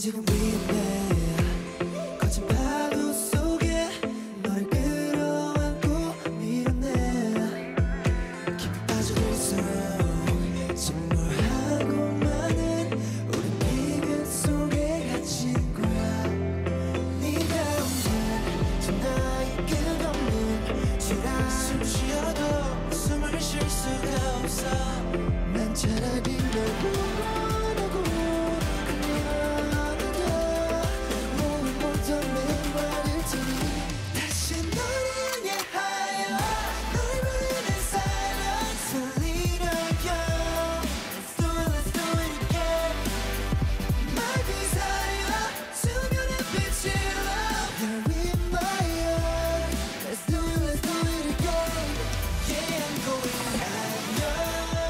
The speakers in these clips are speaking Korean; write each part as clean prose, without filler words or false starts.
지금 위험해. 거친 파도 속에 너를 끌어안고 밀어내. 깊이 빠져들수록 침몰하고 많은 우린 비밀 속에 갇힌 거야. 네가 없는 저 나의 끝없는 지라. 숨 쉬어도 숨을 쉴 수가 없어. 난 차라리 널 원하고 그리워하다. 몸을 못던 내 말을 들이 다시 너를 향해 하여 널 부르는 silence. 설리려요. Let's do it, let's do it again. My desire 수면의 빛이 love. You're in my heart. Let's do it, let's do it again. Yeah, I'm going higher.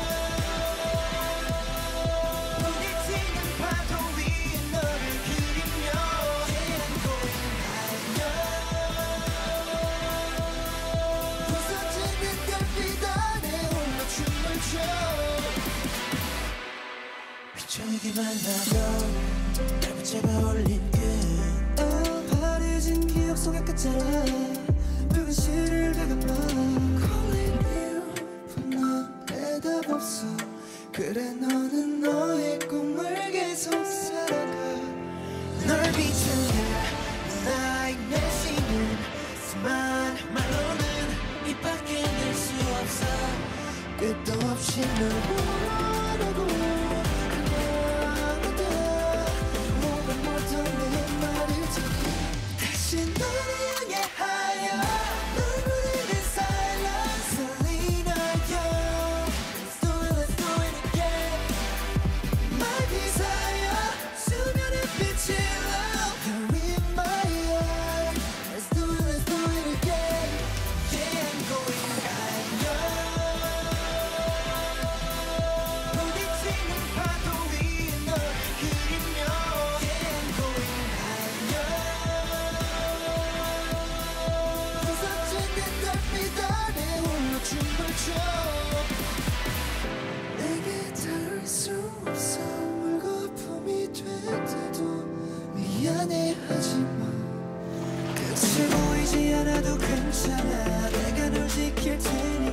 부딪히는 파도 위에 너를 그리며. Yeah, I'm going higher. 부서지는 달빛 아래 홀로 춤을 춰. 비춰내게 만나던 날 붙잡아 올린 끝. 바래진 기억 속에 끝자락 붉은 시를 되감아. Calling you 넌 대답 없어. 그래 너는 너의 꿈을 계속 살아가. 널 비추는 나의 내쉬는 수많은 말로는 입 밖에 낼 수 없어. 끝도 없이 널 원하고 그리워하다. 몸을 못던 내 말을 들이 다시 너를 향해 하여 널 부르는 silence. 설리나요. Let's do it, let's do it again. My desire 수면의 빛이 love. You're in my heart. Let's do it, let's do it again. Yeah, I'm going higher. 부딪히는 파도 위에 널 그리며. Yeah, I'm going higher. 부서지는 달빛 아래 홀로 춤을 춰. 내게 닿을 수 없어. 물거품이 될 때도 미안해 하지마. 끝이 보이지 않아도 괜찮아. 내가 널 지킬 테니